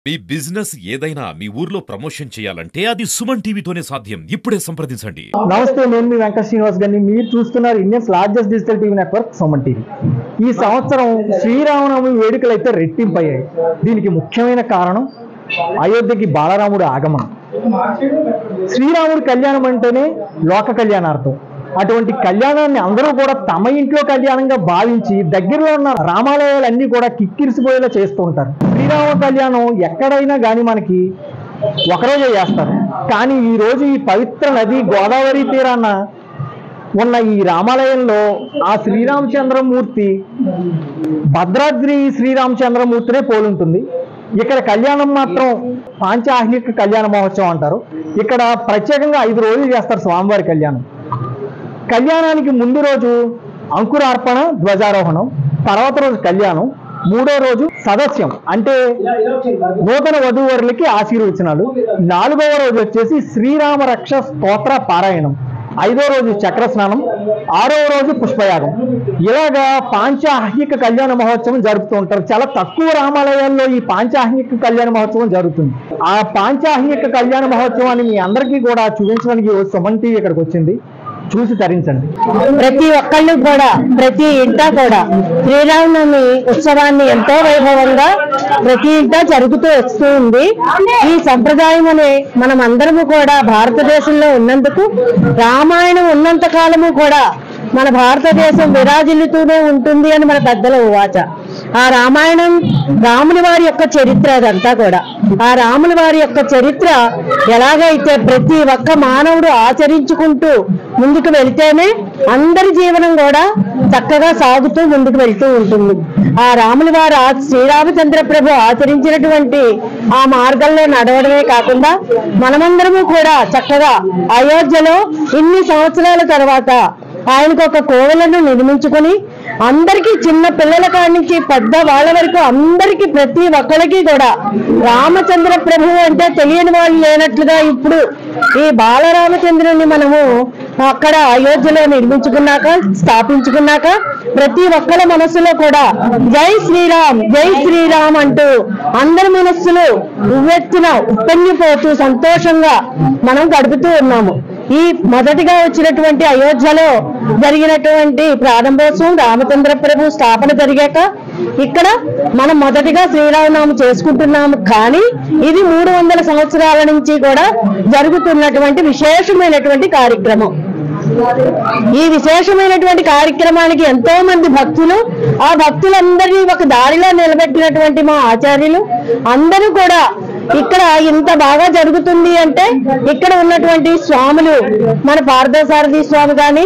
మీ business ఏదైనా మీ ఊర్లో promotion చేయాలంటే అది సుమన్ టీవీతోనే సాధ్యం. ఇప్పుడే సంప్రదించండి. నమస్తే, నేను మీ వెంకట శ్రీనివాస్ గారిని. మీరు చూస్తున్నారు Indians largest digital TV network Suman TV. ఈ సంవత్సరం శ్రీరామనవమి వేడుకలు అయితే రెట్టింపయ్యాయి. దీనికి ముఖ్యమైన కారణం అయోధ్యకి బాలరాముడు ఆగమనం. శ్రీరాముడి కళ్యాణం అంటేనే లోక కళ్యాణార్థం. అటువంటి కళ్యాణాన్ని అందరూ కూడా తమ ఇంట్లో కళ్యాణంగా భావించి దగ్గరలో ఉన్న రామాలయాలన్నీ కూడా కిక్కిరిసిపోయేలా చేస్తూ ఉంటారు. శ్రీరామ కళ్యాణం ఎక్కడైనా కానీ మనకి ఒకరోజే చేస్తారు. కానీ ఈరోజు ఈ పవిత్ర నది గోదావరి తీరాన ఉన్న ఈ రామాలయంలో ఆ శ్రీరామచంద్రమూర్తి భద్రాద్రి శ్రీరామచంద్రమూర్తినే పోలుంటుంది. ఇక్కడ కళ్యాణం మాత్రం పాంచాహ్నిక కళ్యాణ మహోత్సవం అంటారు. ఇక్కడ ప్రత్యేకంగా 5 రోజులు చేస్తారు స్వామివారి కళ్యాణం. కళ్యాణానికి ముందు రోజు అంకురార్పణ, ధ్వజారోహణం, తర్వాత రోజు కళ్యాణం, 3వ రోజు సదస్యం అంటే నూతన వధూవరులకి ఆశీర్వచనాలు, 4వ రోజు వచ్చేసి శ్రీరామ రక్ష స్తోత్ర పారాయణం, 5వ రోజు చక్ర స్నానం, 6వ రోజు పుష్పయాగం. ఇలాగా పాంచాహ్నిక కళ్యాణ మహోత్సవం జరుపుతూ ఉంటారు. చాలా తక్కువ రామాలయాల్లో ఈ పాంచాహ్నిక కళ్యాణ మహోత్సవం జరుగుతుంది. ఆ పాంచాహ్నిక కళ్యాణ మహోత్సవాన్ని మీ అందరికీ కూడా చూపించడానికి సుమన్ టీవీ ఇక్కడికి వచ్చింది. చూసి తరించండి. ప్రతి ఒక్కళ్ళు కూడా ప్రతి ఇంటా కూడా శ్రీరామనవమి ఉత్సవాన్ని ఎంతో వైభవంగా ప్రతి ఇంటా జరుగుతూ వస్తూ ఉంది. ఈ సంప్రదాయం అనే మనం అందరము కూడా భారతదేశంలో ఉన్నందుకు, రామాయణం ఉన్నంత కాలము కూడా మన భారతదేశం విరాజిల్లుతూనే ఉంటుంది అని మన పెద్దల ఉవాచ. ఆ రామాయణం రాముని వారి యొక్క చరిత్ర. అదంతా కూడా ఆ రాముని వారి యొక్క చరిత్ర ఎలాగైతే ప్రతి ఒక్క మానవుడు ఆచరించుకుంటూ ముందుకు వెళితేనే అందరి జీవనం కూడా చక్కగా సాగుతూ ముందుకు వెళ్తూ ఉంటుంది. ఆ రాముని వారు శ్రీరామచంద్ర ప్రభు ఆచరించినటువంటి ఆ మార్గంలో నడవడమే కాకుండా మనమందరము కూడా చక్కగా అయోధ్యలో ఇన్ని సంవత్సరాల తర్వాత ఆయనకు ఒక కోవెలను నిర్మించుకొని అందరికీ, చిన్న పిల్లల కాడి నుంచి పెద్ద వాళ్ళ వరకు అందరికీ ప్రతి ఒక్కరికి కూడా రామచంద్ర ప్రభువు అంటే తెలియని వాళ్ళు లేనట్లుగా ఇప్పుడు ఈ బాలరామచంద్రుని మనము అక్కడ అయోధ్యలో నిర్మించుకున్నాక, స్థాపించుకున్నాక ప్రతి ఒక్కరి మనస్సులో కూడా జై శ్రీరామ్, జై శ్రీరామ్ అంటూ అందరి మనస్సులు ఉవ్వెత్తున ఉప్పొంగిపోతూ సంతోషంగా మనం గడుపుతూ ఉన్నాము. ఈ మొదటిగా వచ్చినటువంటి అయోధ్యలో జరిగినటువంటి ప్రారంభోత్సవం రామచంద్ర ప్రభు స్థాపన జరిగాక ఇక్కడ మనం మొదటిగా శ్రీరామనవమి చేసుకుంటున్నాము. కానీ ఇది 300 సంవత్సరాల నుంచి కూడా జరుగుతున్నటువంటి విశేషమైనటువంటి కార్యక్రమం. ఈ విశేషమైనటువంటి కార్యక్రమానికి ఎంతో మంది భక్తులు, ఆ భక్తులందరినీ ఒక దారిలో నిలబెట్టినటువంటి మా ఆచార్యులు అందరూ కూడా ఇక్కడ ఇంత బాగా జరుగుతుంది అంటే ఇక్కడ ఉన్నటువంటి స్వాములు, మన పార్థసారథి స్వామి కానీ,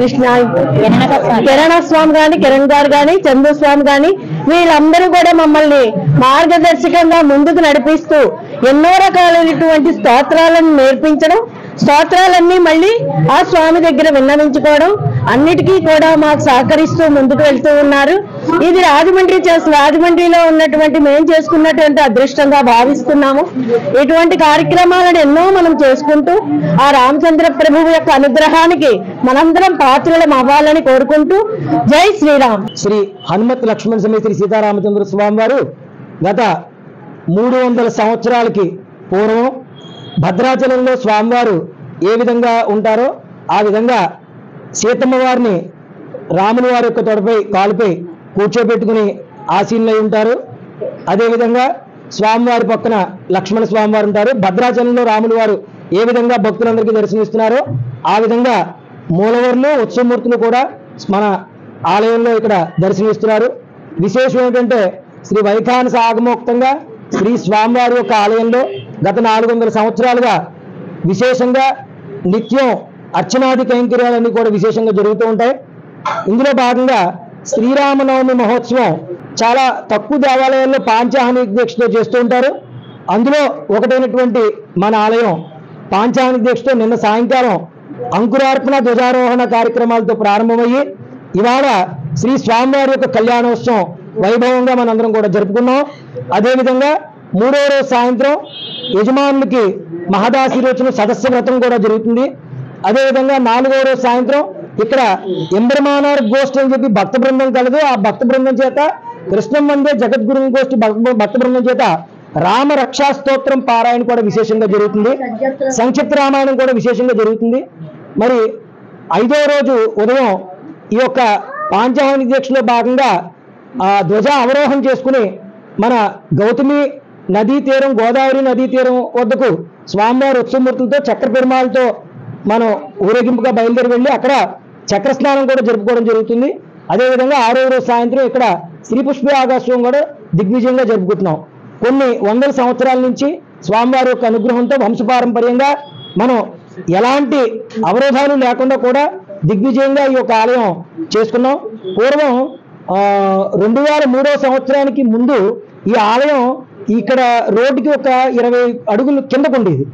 కిరణ స్వామి కానీ, కిరణ్ గారు కానీ, చందు స్వామి కానీ, వీళ్ళందరూ కూడా మమ్మల్ని మార్గదర్శకంగా ముందుకు నడిపిస్తూ ఎన్నో రకాలైనటువంటి స్తోత్రాలను నేర్పించడం, స్తోత్రాలన్నీ మళ్ళీ ఆ స్వామి దగ్గర విన్నవించుకోవడం, అన్నిటికీ కూడా మాకు సహకరిస్తూ ముందుకు వెళ్తూ ఉన్నారు. ఇది రాజమండ్రిలో ఉన్నటువంటి మేము చేసుకున్నటువంటి అదృష్టంగా భావిస్తున్నాము. ఇటువంటి కార్యక్రమాలను ఎన్నో మనం చేసుకుంటూ ఆ రామచంద్ర ప్రభువు యొక్క అనుగ్రహానికి మనందరం పాత్రలం అవ్వాలని కోరుకుంటూ జై శ్రీరామ్. శ్రీ హనుమత్ లక్ష్మణ సమేత శ్రీ సీతారామచంద్ర స్వామి వారు గత 300 సంవత్సరాలకి పూర్వం భద్రాచలంలో స్వామివారు ఏ విధంగా ఉంటారో ఆ విధంగా సీతమ్మ వారిని రాముని వారి యొక్క తొడపై, కాలుపై కూర్చోబెట్టుకుని ఆసీనులై ఉంటారు. అదేవిధంగా స్వామివారి పక్కన లక్ష్మణ స్వామివారు ఉంటారు. భద్రాచలంలో రాములు వారు ఏ విధంగా భక్తులందరికీ దర్శనమిస్తున్నారో ఆ విధంగా మూలవర్లు, ఉత్సవమూర్తులు కూడా మన ఆలయంలో ఇక్కడ దర్శనమిస్తున్నారు. విశేషం ఏంటంటే శ్రీ వైఖానస ఆగమోక్తంగా శ్రీ స్వామివారి యొక్క ఆలయంలో గత 400 సంవత్సరాలుగా విశేషంగా నిత్యం అర్చనాది కైంకర్యాలన్నీ కూడా విశేషంగా జరుగుతూ ఉంటాయి. ఇందులో భాగంగా శ్రీరామనవమి మహోత్సవం చాలా తక్కువ దేవాలయాల్లో పాంచాహ్నిక దీక్షతో చేస్తూ ఉంటారు. అందులో ఒకటైనటువంటి మన ఆలయం పాంచాహ్నిక దీక్షతో నిన్న సాయంకాలం అంకురార్పణ, ధ్వజారోహణ కార్యక్రమాలతో ప్రారంభమయ్యి ఇవాళ శ్రీ స్వామివారి యొక్క కళ్యాణోత్సవం వైభవంగా మనందరం కూడా జరుపుకున్నాం. అదేవిధంగా 3వ రోజు సాయంత్రం యజమానులకి మహదాశీర్వచన సదస్య వ్రతం కూడా జరుగుతుంది. అదేవిధంగా 4వ రోజు సాయంత్రం ఇక్కడ ఎంబరమానార్ గోష్ఠి అని చెప్పి భక్త బృందం కలదు. ఆ భక్త బృందం చేత కృష్ణం వందే జగద్గురు గోష్ఠి భక్త బృందం చేత రామ రక్షా స్తోత్రం పారాయణ కూడా విశేషంగా జరుగుతుంది, సంక్షిప్త రామాయణం కూడా విశేషంగా జరుగుతుంది. మరి 5వ రోజు ఉదయం ఈ యొక్క పాంచాహని దీక్షలో భాగంగా ధ్వజ అవరోహం చేసుకుని మన గౌతమి నదీ తీరం, గోదావరి నదీ తీరం వద్దకు స్వామివారి ఉత్సవమూర్తులతో చక్ర పెరుమాలతో మనం ఊరేగింపుగా బయలుదేరి వెళ్ళి అక్కడ చక్ర స్నానం కూడా జరుపుకోవడం జరుగుతుంది. అదేవిధంగా 6వ రోజు సాయంత్రం ఇక్కడ శ్రీ పుష్ప ఆకాశం కూడా దిగ్విజయంగా జరుపుకుంటున్నాం. కొన్ని వందల సంవత్సరాల నుంచి స్వామివారి యొక్క అనుగ్రహంతో వంశపారంపర్యంగా మనం ఎలాంటి అవరోధాలు లేకుండా కూడా దిగ్విజయంగా ఈ యొక్క ఆలయం చేసుకున్నాం. పూర్వం 2003వ సంవత్సరానికి ముందు ఈ ఆలయం ఇక్కడ రోడ్డుకి ఒక 20 అడుగులు కిందకు ఉండేది,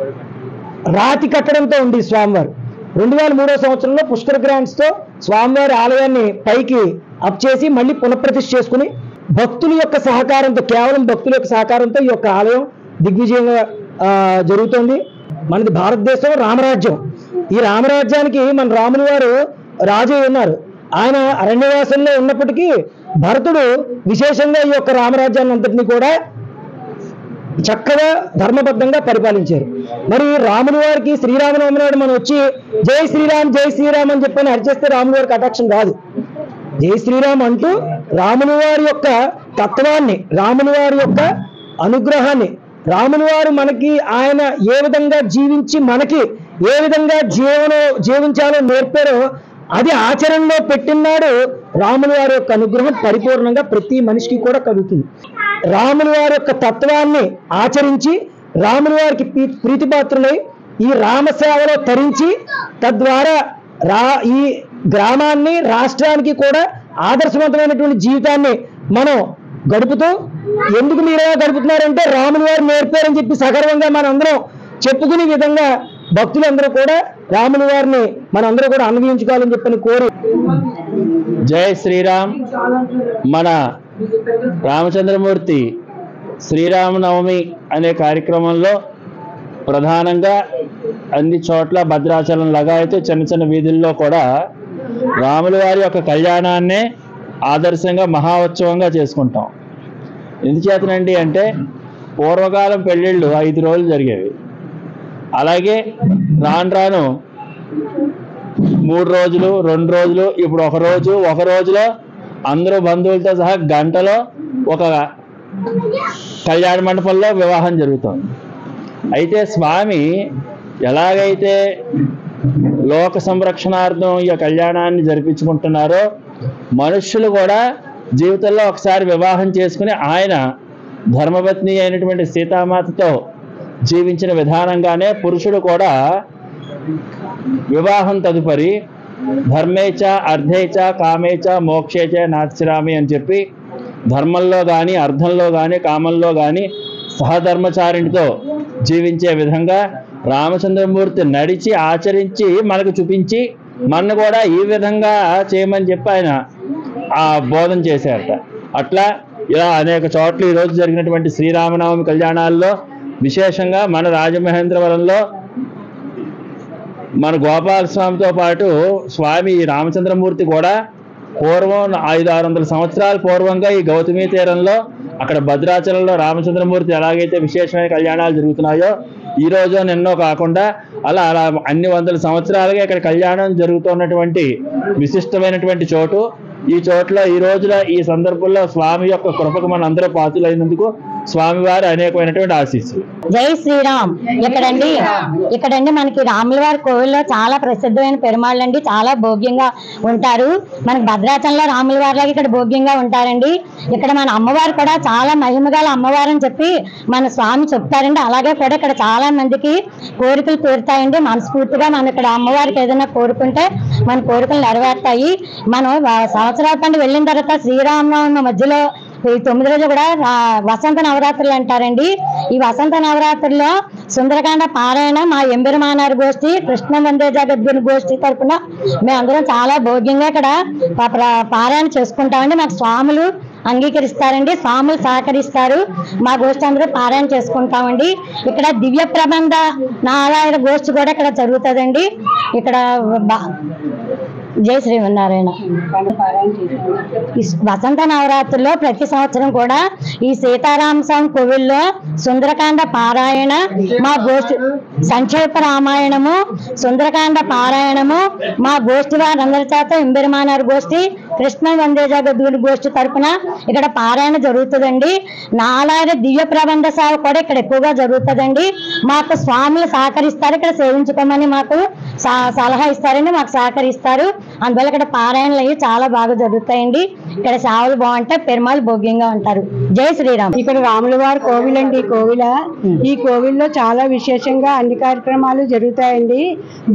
రాతి కట్టడంతో ఉంది స్వామివారు. 2003వ సంవత్సరంలో పుష్కర గ్రాంట్స్తో స్వామివారి ఆలయాన్ని పైకి అప్ చేసి మళ్ళీ పునఃప్రతిష్ఠ చేసుకుని భక్తుల యొక్క సహకారంతో, కేవలం భక్తుల యొక్క సహకారంతో ఈ యొక్క ఆలయం దిగ్విజయంగా జరుగుతుంది. మనది భారతదేశం రామరాజ్యం. ఈ రామరాజ్యానికి మన రాముని వారు రాజు ఉన్నారు. ఆయన అరణ్యవాసంలో ఉన్నప్పటికీ భరతుడు విశేషంగా ఈ యొక్క రామరాజ్యాన్ని అంతటినీ కూడా చక్కగా ధర్మబద్ధంగా పరిపాలించారు. మరి రాముని వారికి శ్రీరామనవమి నాడు మనం వచ్చి జై శ్రీరామ్ జై శ్రీరామ్ అని చెప్పని అరిచేస్తే రాముని వారికి కటాక్షం రాదు. జై శ్రీరామ్ అంటూ రాముని వారి యొక్క తత్వాన్ని, రాముని వారి యొక్క అనుగ్రహాన్ని, రాముని వారు మనకి ఆయన ఏ విధంగా జీవించి మనకి ఏ విధంగా జీవించాలో నేర్పారో అది ఆచరణలో పెట్టినాడు రాముని వారి యొక్క అనుగ్రహం పరిపూర్ణంగా ప్రతి మనిషికి కూడా కలుగుతుంది. రాముని వారి యొక్క తత్వాన్ని ఆచరించి రాముని వారికి ప్రీతిపాత్రులై ఈ రామసేవలో తరించి తద్వారా ఈ గ్రామాన్ని, రాష్ట్రానికి కూడా ఆదర్శవంతమైనటువంటి జీవితాన్ని మనం గడుపుతూ, ఎందుకు మీరే గడుపుతున్నారంటే రాముని వారు నేర్పారని చెప్పి సగర్వంగా మనందరం చెప్పుకునే విధంగా భక్తులందరూ కూడా రాముని వారిని మనందరూ కూడా అన్వయించుకోవాలని చెప్పని కోరి జై శ్రీరామ్. మన రామచంద్రమూర్తి శ్రీరామనవమి అనే కార్యక్రమంలో ప్రధానంగా అన్ని చోట్ల భద్రాచలం లాగా అయితే చిన్న చిన్న వీధుల్లో కూడా రాముల వారి యొక్క కళ్యాణాన్నే ఆదర్శంగా మహోత్సవంగా చేసుకుంటాం. ఎందుచేతనండి అంటే పూర్వకాలం పెళ్ళిళ్ళు 5 రోజులు జరిగేవి. అలాగే రాను రాను 3 రోజులు, 2 రోజులు, ఇప్పుడు ఒక రోజులో అందరూ బంధువులతో సహా గంటలో ఒక కళ్యాణ మండపంలో వివాహం జరుగుతుంది. అయితే స్వామి ఎలాగైతే లోక సంరక్షణార్థం ఈ కళ్యాణాన్ని జరిపించుకుంటున్నారో మనుష్యులు కూడా జీవితంలో ఒకసారి వివాహం చేసుకుని ఆయన ధర్మపత్ని అయినటువంటి సీతామాతతో జీవించిన విధానంగానే పురుషుడు కూడా వివాహం తదుపరి ధర్మేచ అర్థేచ కామేచ మోక్షేచ నాతిరామి అని చెప్పి ధర్మంలో కానీ, అర్థంలో కానీ, కామంలో కానీ సహధర్మచారిణితో జీవించే విధంగా రామచంద్రమూర్తి నడిచి ఆచరించి మనకు చూపించి మన కూడా ఈ విధంగా చేయమని చెప్పి ఆయన ఆ బోధన చేశారట. అట్లా ఇలా అనేక చోట్ల ఈరోజు జరిగినటువంటి శ్రీరామనవమి కళ్యాణాల్లో విశేషంగా మన రాజమహేంద్రవరంలో మన గోపాల స్వామితో పాటు స్వామి రామచంద్రమూర్తి కూడా పూర్వం 500-600 సంవత్సరాల పూర్వంగా ఈ గౌతమి తీరంలో అక్కడ భద్రాచలంలో రామచంద్రమూర్తి ఎలాగైతే విశేషమైన కళ్యాణాలు జరుగుతున్నాయో ఈ రోజు నిన్నో కాకుండా అలా అన్ని వందల సంవత్సరాలుగా ఇక్కడ కళ్యాణం జరుగుతున్నటువంటి విశిష్టమైనటువంటి చోటు. ఈ చోట్ల ఈ రోజున ఈ సందర్భంలో స్వామి యొక్క కృపకు మన అందరూ పాత్రులైనందుకు స్వామివారి అనేకమైనటువంటి ఆశీస్సులు. జై శ్రీరామ్. ఇక్కడండి మనకి రాముల వారి కోవిల్లో చాలా ప్రసిద్ధమైన పెరుమాళ్ళు అండి, చాలా భోగ్యంగా ఉంటారు. మనకి భద్రాచలంలో రాముల వారిలాగా ఇక్కడ భోగ్యంగా ఉంటారండి. ఇక్కడ మన అమ్మవారు కూడా చాలా మహిమగల అమ్మవారు అని చెప్పి మన స్వామి చెప్తారండి. అలాగే కూడా ఇక్కడ చాలా మందికి కోరికలు తీరుతాయండి. మనస్ఫూర్తిగా మనం ఇక్కడ అమ్మవారికి ఏదైనా కోరుకుంటే మన కోరికలు నెరవేరుతాయి. మనం సంవత్సరాల పండు వెళ్ళిన తర్వాత శ్రీరామనవమి మధ్యలో ఈ 9 రోజులు కూడా వసంత నవరాత్రులు అంటారండి. ఈ వసంత నవరాత్రుల్లో సుందరకాండ పారాయణ మా ఎంబెరుమానారు గోష్ఠి, కృష్ణ వందే జగద్గురు గోష్ఠి తరఫున మేమందరం చాలా భోగ్యంగా ఇక్కడ పారాయణ చేసుకుంటామండి. మాకు స్వాములు అంగీకరిస్తారండి, స్వాములు సహకరిస్తారు. మా గోష్ఠి అందరూ పారాయణ చేసుకుంటామండి. ఇక్కడ దివ్య ప్రబంధ నారాయణ గోష్ఠి కూడా ఇక్కడ జరుగుతుందండి. ఇక్కడ జై శ్రీమన్నారాయణ. ఈ వసంత నవరాత్రుల్లో ప్రతి సంవత్సరం కూడా ఈ సీతారామ స్వామి కోవిల్లో సుందరకాండ పారాయణ, మా గోష్ఠి సంక్షేప రామాయణము, సుందరకాండ పారాయణము మా గోష్ఠి వారందరి చేత ఇంబిరమానారు గోష్ఠి, కృష్ణ వందేజాగూరి గోష్ఠి తరఫున ఇక్కడ పారాయణ జరుగుతుందండి. నాలాగే దివ్య ప్రబంధ సేవ కూడా ఇక్కడ ఎక్కువగా జరుగుతుందండి. మాకు స్వాములు సహకరిస్తారు, ఇక్కడ సేవించుకోమని మాకు సలహా ఇస్తారండి, మాకు సహకరిస్తారు. అందువల్ల ఇక్కడ పారాయణలు అయ్యి చాలా బాగా జరుగుతాయండి. ఇక్కడ సేవలు బాగుంటాయి, పెరుమాలు భోగ్యంగా ఉంటారు. జై శ్రీరామ్. ఇక్కడ రాముల వారి కోవిల్ అండి. ఈ కోవిల్లో చాలా విశేషంగా అన్ని కార్యక్రమాలు జరుగుతాయండి.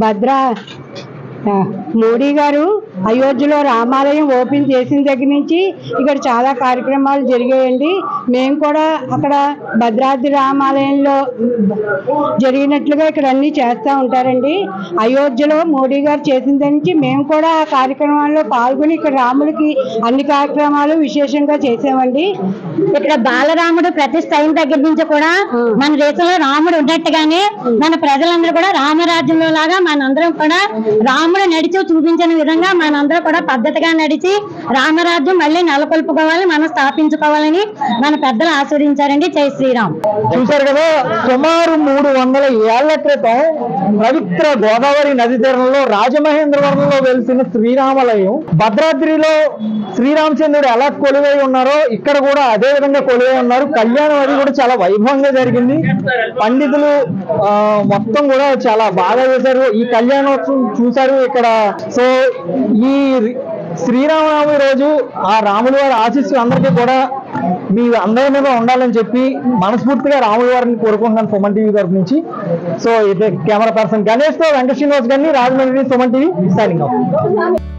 మోడీ గారు అయోధ్యలో రామాలయం ఓపెన్ చేసిన దగ్గర నుంచి ఇక్కడ చాలా కార్యక్రమాలు జరిగాయండి. మేము కూడా అక్కడ భద్రాద్రి రామాలయంలో జరిగినట్లుగా ఇక్కడ అన్ని చేస్తూ ఉంటారండి. అయోధ్యలో మోడీ గారు చేసిన దగ్గర నుంచి మేము కూడా ఆ కార్యక్రమాల్లో పాల్గొని ఇక్కడ రాములకి అన్ని కార్యక్రమాలు విశేషంగా చేసామండి. ఇక్కడ బాలరాముడు ప్రతిష్ఠ అయిన దగ్గర నుంచి కూడా మన దేశంలో రాముడు ఉన్నట్టుగానే మన ప్రజలందరూ కూడా రామరాజ్యంలో లాగా మనందరం కూడా రాముడు నడిచి చూపించిన విధంగా మనందరూ కూడా పద్ధతిగా నడిచి రామరాజ్యం మళ్ళీ నెలకొల్పుకోవాలి, మనం స్థాపించుకోవాలని మన పెద్దలు ఆశీర్వదించారండి. జై శ్రీరామ్. చూశారు కదా, సుమారు 300 ఏళ్ల క్రితం పవిత్ర గోదావరి నది తీరంలో రాజమహేంద్రవరంలో వెలిసిన శ్రీరామాలయం, భద్రాద్రిలో శ్రీరామచంద్రుడు ఎలా కొలువై ఉన్నారో ఇక్కడ కూడా అదే విధంగా కొలువై ఉన్నారు. కళ్యాణం అది కూడా చాలా వైభవంగా జరిగింది. పండితులు మొత్తం కూడా చాలా బాగా చేశారు. ఈ కళ్యాణోత్సవం చూశారు ఇక్కడ. సో ఈ శ్రీరామనవమి రోజు ఆ రాముల వారి ఆశీస్సులు అందరికీ కూడా మీ అందరి మీద ఉండాలని చెప్పి మనస్ఫూర్తిగా రాముల వారిని కోరుకుంటున్నాను సుమన్ టీవీ తరఫు నుంచి. సో ఇదే కెమెరా పర్సన్ గణేష్ తో వెంకట శ్రీనివాస్ గారిని, Rajahmundry Suman TV signing of.